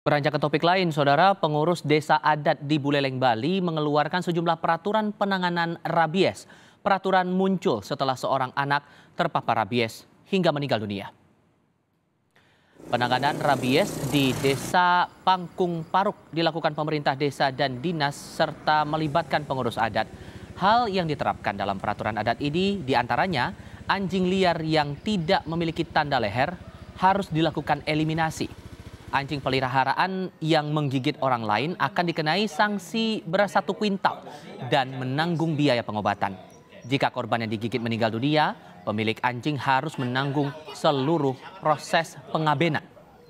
Beranjak ke topik lain, Saudara, pengurus desa adat di Buleleng, Bali mengeluarkan sejumlah peraturan penanganan rabies. Peraturan muncul setelah seorang anak terpapar rabies hingga meninggal dunia. Penanganan rabies di Desa Pangkung Paruk dilakukan pemerintah desa dan dinas serta melibatkan pengurus adat. Hal yang diterapkan dalam peraturan adat ini diantaranya anjing liar yang tidak memiliki tanda leher harus dilakukan eliminasi. Anjing peliharaan yang menggigit orang lain akan dikenai sanksi beras 1 kuintal dan menanggung biaya pengobatan. Jika korban yang digigit meninggal dunia, pemilik anjing harus menanggung seluruh proses pengabenan.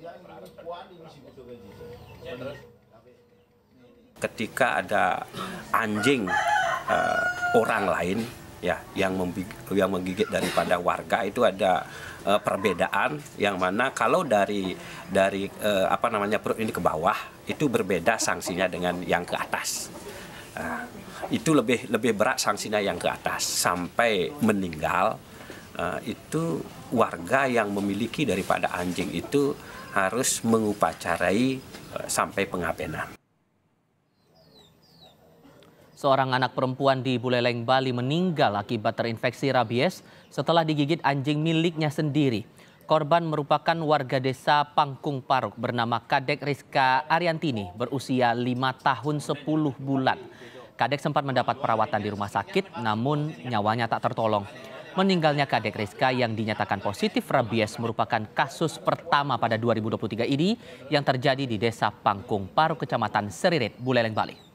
Ketika ada anjing orang lain yang menggigit daripada warga, itu ada perbedaan yang mana kalau dari perut ini ke bawah itu berbeda sanksinya dengan yang ke atas. Itu lebih berat sanksinya yang ke atas sampai meninggal. Itu warga yang memiliki daripada anjing itu harus mengupacarai sampai pengabenan. Seorang anak perempuan di Buleleng, Bali meninggal akibat terinfeksi rabies setelah digigit anjing miliknya sendiri. Korban merupakan warga desa Pangkung Paruk bernama Kadek Rizka Ariantini berusia 5 tahun 10 bulan. Kadek sempat mendapat perawatan di rumah sakit namun nyawanya tak tertolong. Meninggalnya Kadek Rizka yang dinyatakan positif rabies merupakan kasus pertama pada 2023 ini yang terjadi di Desa Pangkung Paruk, Kecamatan Seririt, Buleleng, Bali.